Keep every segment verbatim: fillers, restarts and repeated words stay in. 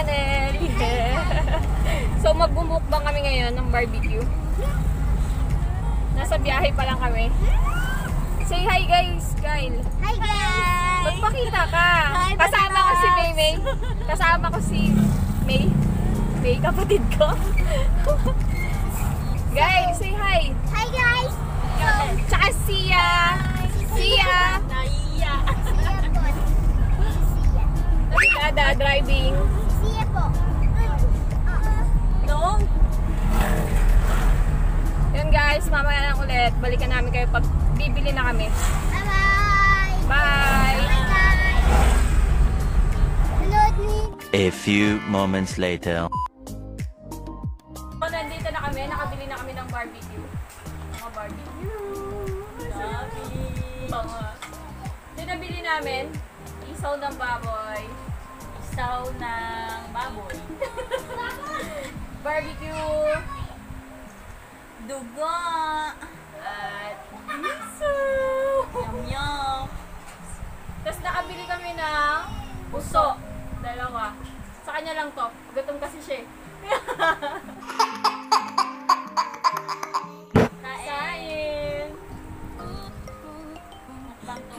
channel! Yeah. So magbumukbang kami ngayon ng barbecue. Nasa biyahe pa lang kami. Say hi guys, Kyle. Hi guys! Magpakita ka. Hi, Kasama ko si May May. Kasama ko si May. May, kapatid ko. Guys, say hi. Hi guys! Tsaka siya. Siya. Naiya. Siya po. Siya. Dada, driving. Siya po. No? Yun guys, mamaya lang ulit. Balikan namin kayo pag bibili na kami. Bye-bye! Bye! Bye guys! Load me! A few moments later. So, nandito na kami. Nakabili na kami ng barbecue. Mga barbecue. Sabi. Mga. Ito nabili namin. Isaw ng baboy. Isaw ng baboy. Barbecue. Dugo. At miso. Yum yum. Tapos nakabili kami ng puso. Dalawa. Sa kanya lang to. Gutom kasi siya eh. Kain! Mukbang to.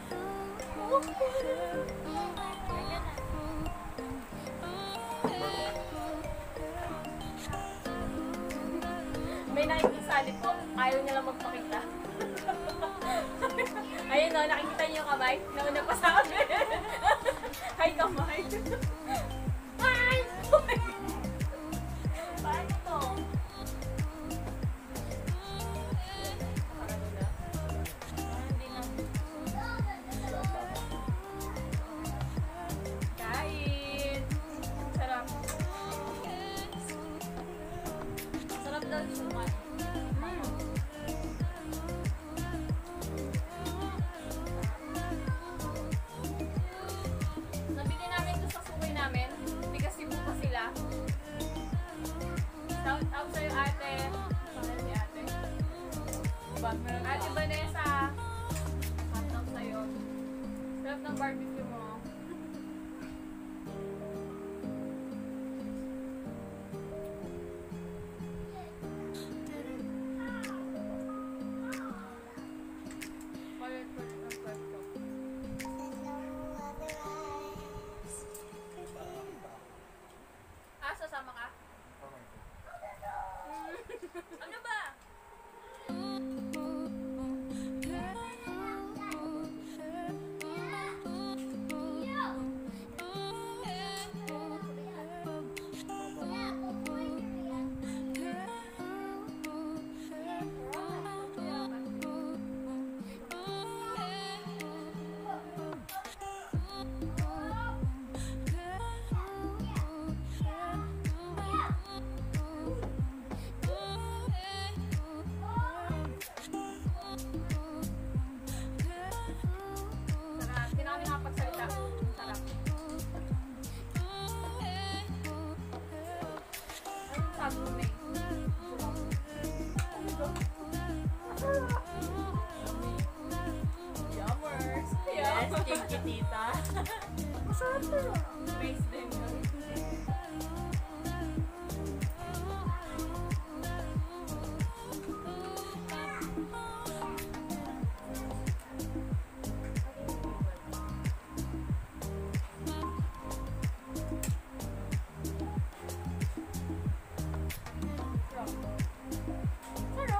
May nakikisali po. Ayaw niya lang magpakita. Ayun o, nakikita niyo yung kamay? Nauna pa sa amin. Hi kamay. Hi! Paano to? Paano na? Hindi na. Kain! Sarap. Sarap daw yung sumat. Nabili namin doon sa suki namin. Bigas Cebu pa sila. Shout out sa'yo ate. Pangalan ni ate. Ate Vanessa. Shout out sa'yo. Sarap ng barbecue mo. Palit, palit ng kwento. Ah, sasama ka? Ano ba? Sarap. Hindi na kami nakapagsalita. Sarap. Anong sabi mo, May? Yummers! Yes, kinky tita. Masarap to. Space din. Sarap.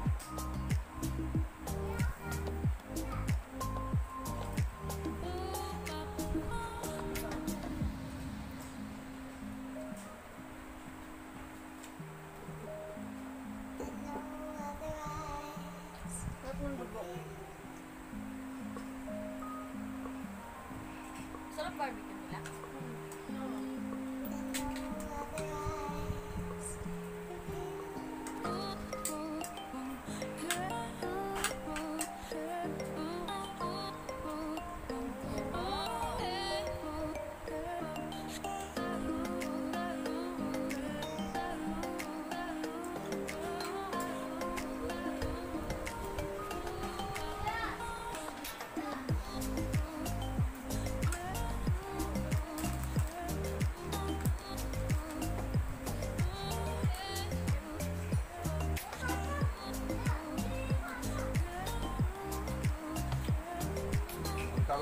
Sarap ng dugo. Sarap barbecue nila.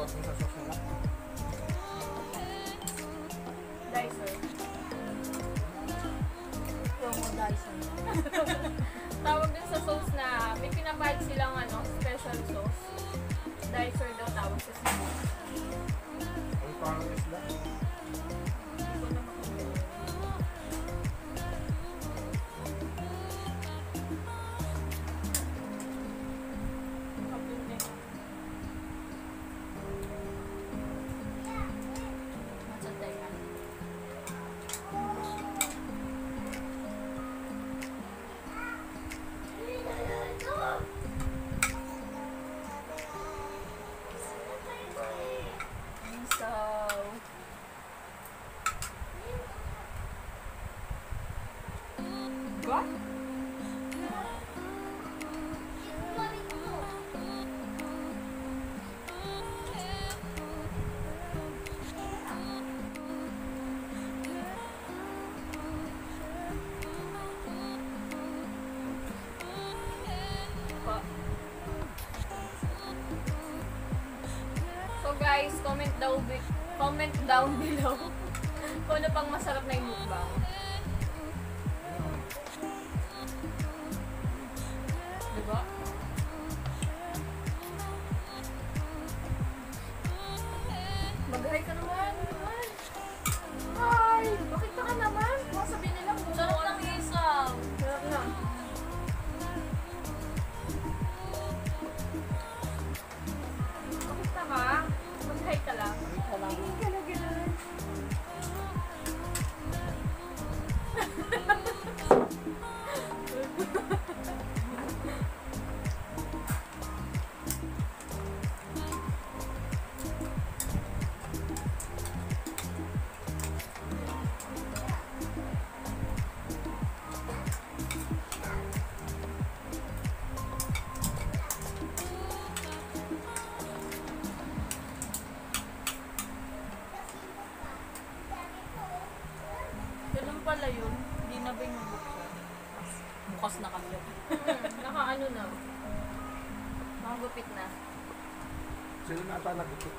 Sarap yung sa sauce nila. Dicer. Promo Dyson. Tawag din sa sauce na may pinapahid silang ano, special sauce. Dicer daw tawag sa sila. Ang parang isla. Hindi ko na makikita. Kapin din. Matsatay ka. Isaw. Ba? Pa. So guys, comment down be comment down below kung ano pang masarap na yung mukbang. Diba? Mag-hi ka naman. naman. Hi! Bakit ka naman? Baka sabihin nila kung Sarap ng isaw. Sarap na. Bakit ka ka? Mag-hi ka lang. Tingin ka na gano'n. Ganun pala yun. Hindi na ba yung buksan? Bukas na kasi. Hmm, naka-ano na. Nakagupit na. Sila na ata nag-ikot.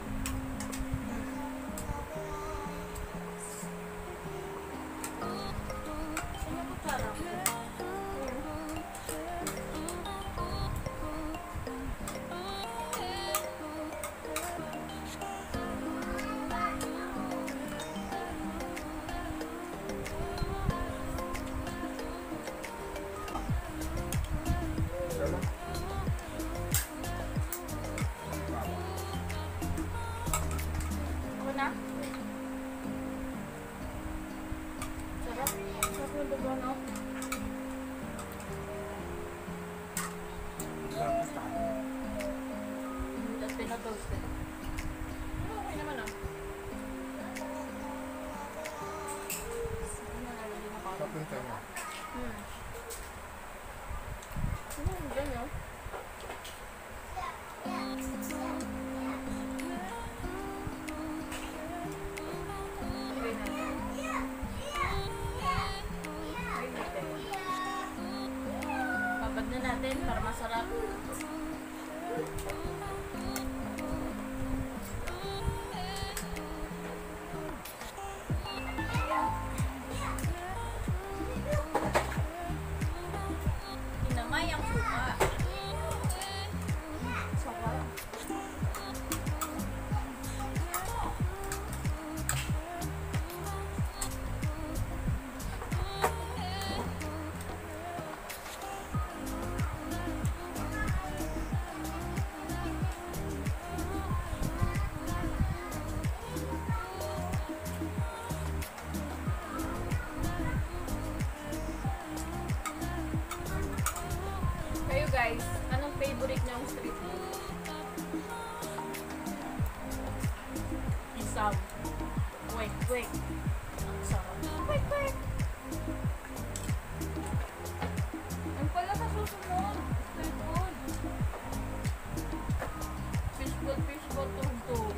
Ano ko sarap? Sila na. Ako na? Sarap. Sarap yung dugo, no? Sarap yung kanin. Tapos pinatoast eh. Okay naman, ah. Sarap yung tenga. Hmm. Ano yung dyan, no? Try natin. Try natin. Babad na natin para masarap. Kinamay ang suka. Sarap. Kayo guys, anong favorite niyong street food? Isaw. Wait, wait. Ang sarap. Quick, quick! Ang pala sa susunod. Street food. Fishball, fishball, tugtog.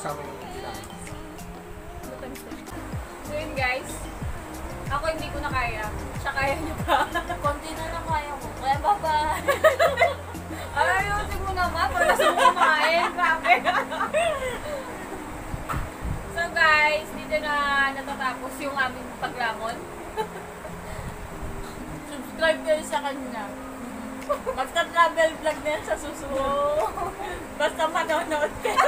kasama yung isla. So yun guys, ako hindi ko na kaya. Siya kaya niya pa. Konti na lang kaya ko. Kaya bye-bye. Ayusin mo naman, para gusto mo kumain. Grabe. So guys, dito na natatapos yung aming paglamon. Subscribe kayo sa kanya. Magta-travel vlog na yan sa susunod. Basta manonood kayo.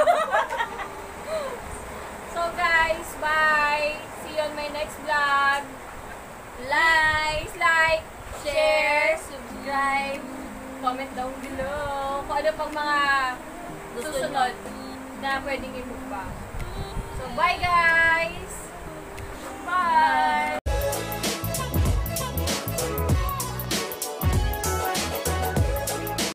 So guys, bye! See you on my next vlog. Like, like, share, subscribe, comment down below kung ano pang mga susunod na pwedeng i-move pa. So bye guys! Bye!